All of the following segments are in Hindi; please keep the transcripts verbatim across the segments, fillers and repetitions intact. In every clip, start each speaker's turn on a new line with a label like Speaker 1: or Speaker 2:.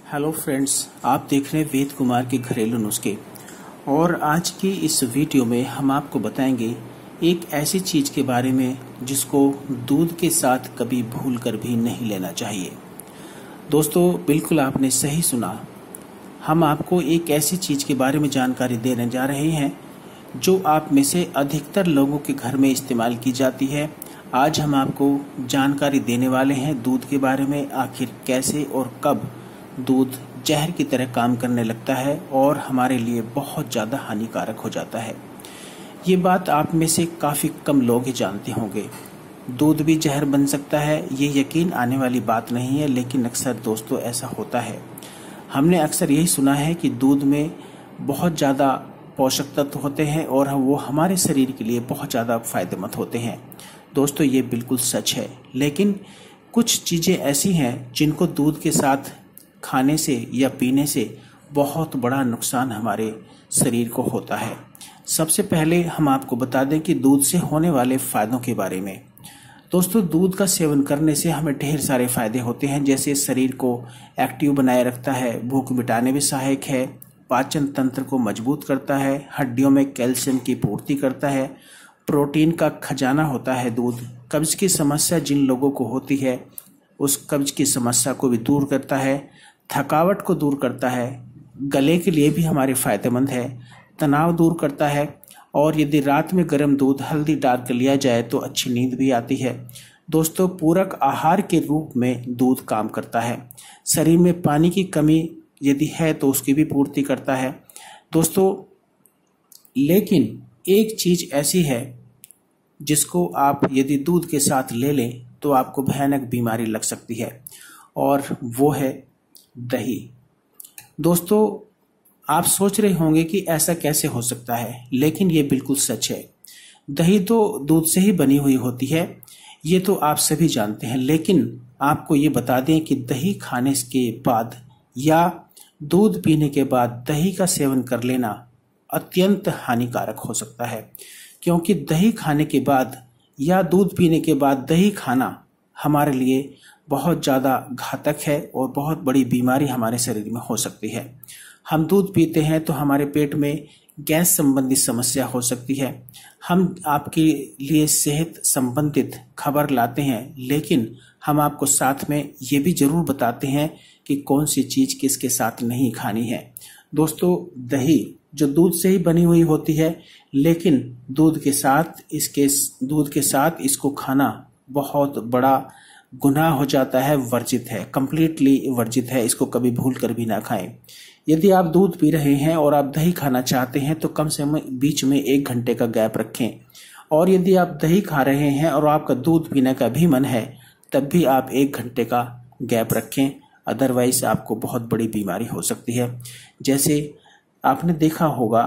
Speaker 1: हेलो फ्रेंड्स, आप देख रहे हैं वेद कुमार के घरेलू नुस्खे। और आज की इस वीडियो में हम आपको बताएंगे एक ऐसी चीज़ के बारे में जिसको दूध के साथ कभी भूलकर भी नहीं लेना चाहिए। दोस्तों, बिल्कुल आपने सही सुना। हम आपको एक ऐसी चीज़ के बारे में जानकारी देने जा रहे हैं जो आप में से अधिकतर लोगों के घर में इस्तेमाल की जाती है। आज हम आपको जानकारी देने वाले हैं दूध के बारे में, आखिर कैसे और कब दूध जहर की तरह काम करने लगता है और हमारे लिए बहुत ज़्यादा हानिकारक हो जाता है। ये बात आप में से काफ़ी कम लोग ही जानते होंगे। दूध भी जहर बन सकता है, ये यकीन आने वाली बात नहीं है, लेकिन अक्सर दोस्तों ऐसा होता है। हमने अक्सर यही सुना है कि दूध में बहुत ज़्यादा पोषक तत्व होते हैं और वो हमारे शरीर के लिए बहुत ज़्यादा फायदेमंद होते हैं। दोस्तों, ये बिल्कुल सच है, लेकिन कुछ चीज़ें ऐसी हैं जिनको दूध के साथ खाने से या पीने से बहुत बड़ा नुकसान हमारे शरीर को होता है। सबसे पहले हम आपको बता दें कि दूध से होने वाले फ़ायदों के बारे में। दोस्तों, दूध का सेवन करने से हमें ढेर सारे फ़ायदे होते हैं, जैसे शरीर को एक्टिव बनाए रखता है, भूख मिटाने में सहायक है, पाचन तंत्र को मजबूत करता है, हड्डियों में कैल्शियम की पूर्ति करता है, प्रोटीन का खजाना होता है दूध। कब्ज की समस्या जिन लोगों को होती है उस कब्ज की समस्या को भी दूर करता है, थकावट को दूर करता है, गले के लिए भी हमारे फ़ायदेमंद है, तनाव दूर करता है, और यदि रात में गर्म दूध हल्दी डाल कर लिया जाए तो अच्छी नींद भी आती है। दोस्तों, पूरक आहार के रूप में दूध काम करता है। शरीर में पानी की कमी यदि है तो उसकी भी पूर्ति करता है। दोस्तों, लेकिन एक चीज़ ऐसी है जिसको आप यदि दूध के साथ ले लें तो आपको भयानक बीमारी लग सकती है, और वो है दही। दोस्तों, आप सोच रहे होंगे कि ऐसा कैसे हो सकता है, लेकिन ये बिल्कुल सच है। दही तो दूध से ही बनी हुई होती है, ये तो आप सभी जानते हैं, लेकिन आपको ये बता दें कि दही खाने के बाद या दूध पीने के बाद दही का सेवन कर लेना अत्यंत हानिकारक हो सकता है, क्योंकि दही खाने के बाद या दूध पीने के बाद दही खाना हमारे लिए बहुत ज़्यादा घातक है और बहुत बड़ी बीमारी हमारे शरीर में हो सकती है। हम दूध पीते हैं तो हमारे पेट में गैस संबंधी समस्या हो सकती है। हम आपके लिए सेहत संबंधित खबर लाते हैं, लेकिन हम आपको साथ में ये भी ज़रूर बताते हैं कि कौन सी चीज़ किसके साथ नहीं खानी है। दोस्तों, दही जो दूध से ही बनी हुई होती है, लेकिन दूध के साथ इसके दूध के साथ इसको खाना बहुत बड़ा गुनाह हो जाता है, वर्जित है, कंप्लीटली वर्जित है। इसको कभी भूल कर भी ना खाएं। यदि आप दूध पी रहे हैं और आप दही खाना चाहते हैं तो कम से कम बीच में एक घंटे का गैप रखें, और यदि आप दही खा रहे हैं और आपका दूध पीने का भी मन है तब भी आप एक घंटे का गैप रखें, अदरवाइज आपको बहुत बड़ी बीमारी हो सकती है। जैसे आपने देखा होगा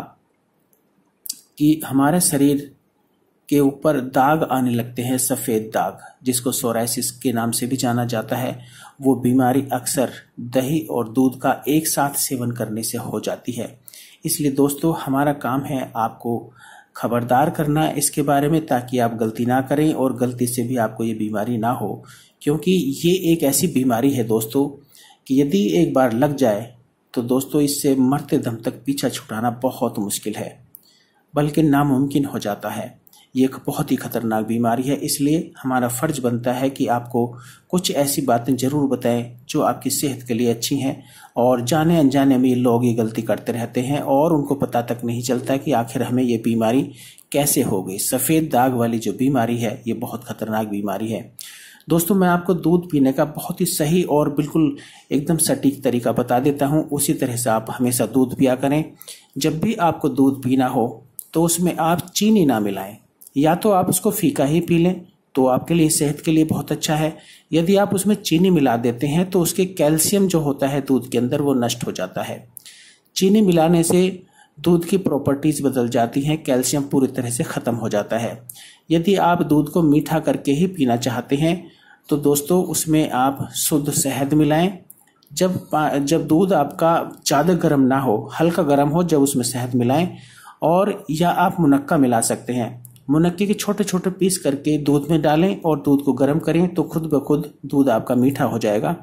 Speaker 1: कि हमारे शरीर के ऊपर दाग आने लगते हैं, सफ़ेद दाग, जिसको सोराइसिस के नाम से भी जाना जाता है। वो बीमारी अक्सर दही और दूध का एक साथ सेवन करने से हो जाती है। इसलिए दोस्तों, हमारा काम है आपको खबरदार करना इसके बारे में, ताकि आप गलती ना करें और गलती से भी आपको ये बीमारी ना हो, क्योंकि ये एक ऐसी बीमारी है दोस्तों कि यदि एक बार लग जाए तो दोस्तों इससे मरते दम तक पीछा छुड़ाना बहुत मुश्किल है, बल्कि नामुमकिन हो जाता है। ये एक बहुत ही खतरनाक बीमारी है, इसलिए हमारा फर्ज बनता है कि आपको कुछ ऐसी बातें ज़रूर बताएं जो आपकी सेहत के लिए अच्छी हैं। और जाने अनजाने में लोग ये गलती करते रहते हैं और उनको पता तक नहीं चलता कि आखिर हमें ये बीमारी कैसे हो गई। सफ़ेद दाग वाली जो बीमारी है ये बहुत खतरनाक बीमारी है। दोस्तों, मैं आपको दूध पीने का बहुत ही सही और बिल्कुल एकदम सटीक तरीका बता देता हूँ, उसी तरह से आप हमेशा दूध पिया करें। जब भी आपको दूध पीना हो तो उसमें आप चीनी ना मिलाएं, या तो आप उसको फीका ही पी लें तो आपके लिए सेहत के लिए बहुत अच्छा है। यदि आप उसमें चीनी मिला देते हैं तो उसके कैल्शियम जो होता है दूध के अंदर वो नष्ट हो जाता है। चीनी मिलाने से दूध की प्रॉपर्टीज़ बदल जाती हैं, कैल्शियम पूरी तरह से ख़त्म हो जाता है। यदि आप दूध को मीठा करके ही पीना चाहते हैं तो दोस्तों उसमें आप शुद्ध शहद मिलाएं। जब जब दूध आपका ज़्यादा गर्म ना हो, हल्का गर्म हो, जब उसमें शहद मिलाएं। और या आप मुनक्का मिला सकते हैं। मुनक्के के छोटे छोटे पीस करके दूध में डालें और दूध को गर्म करें तो खुद ब खुद दूध आपका मीठा हो जाएगा।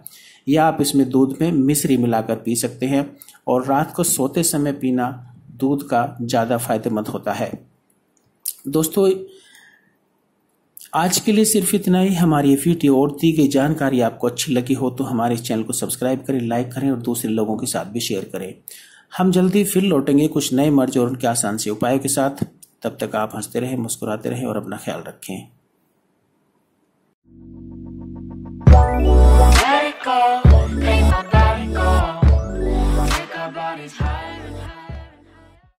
Speaker 1: या आप इसमें दूध में मिश्री मिलाकर पी सकते हैं। और रात को सोते समय पीना दूध का ज़्यादा फायदेमंद होता है। दोस्तों, आज के लिए सिर्फ इतना ही। हमारी ये वीडियो और दी गई जानकारी आपको अच्छी लगी हो तो हमारे चैनल को सब्सक्राइब करें, लाइक करें और दूसरे लोगों के साथ भी शेयर करें। हम जल्दी फिर लौटेंगे कुछ नए मर्ज और उनके आसान से उपायों के साथ। तब तक आप हंसते रहें, मुस्कुराते रहें और अपना ख्याल रखें।